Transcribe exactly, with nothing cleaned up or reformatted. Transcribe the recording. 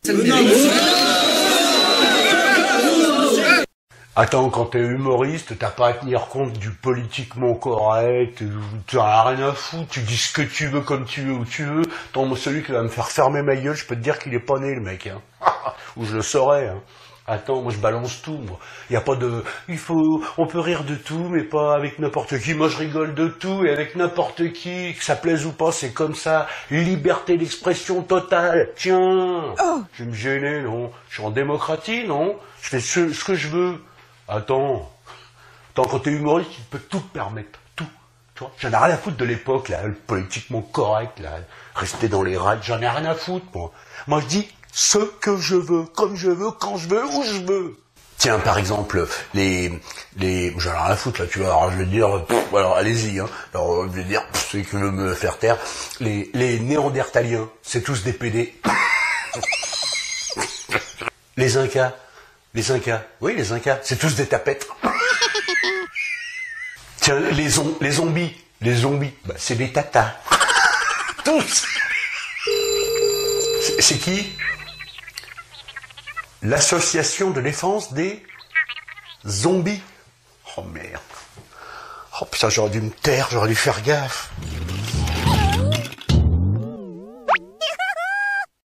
Attends, quand t'es humoriste, t'as pas à tenir compte du politiquement correct, t'as rien à foutre, tu dis ce que tu veux, comme tu veux, où tu veux. Attends, moi, celui qui va me faire fermer ma gueule, je peux te dire qu'il est pas né, le mec, hein. Ou je le saurais, hein. Attends, moi je balance tout, moi. Y a pas de... Il faut... On peut rire de tout, mais pas avec n'importe qui. Moi je rigole de tout, et avec n'importe qui, que ça plaise ou pas, c'est comme ça. Liberté d'expression totale. Tiens, oh. Je vais me gêner, non. Je suis en démocratie, non. Je fais ce, ce que je veux. Attends. Attends, quand t'es humoriste, tu peux tout te permettre. Tout. Tu vois, j'en ai rien à foutre de l'époque, là, le politiquement correct, là. Rester dans les rades, j'en ai rien à foutre, moi. Moi je dis... ce que je veux, comme je veux, quand je veux, où je veux. Tiens, par exemple, les... les j'en ai rien à foutre, là, tu vois, alors je vais dire, pff, alors allez-y, hein, alors je vais dire, pff, ceux qui veulent me faire taire, les, les néandertaliens, c'est tous des pédés. Les Incas, les Incas, oui, les Incas, c'est tous des tapettes. Tiens, les, zom les zombies, les zombies, bah, c'est des tatas. Tous. C'est qui? L'association de défense des zombies. Oh merde. Oh putain, j'aurais dû me taire, j'aurais dû faire gaffe.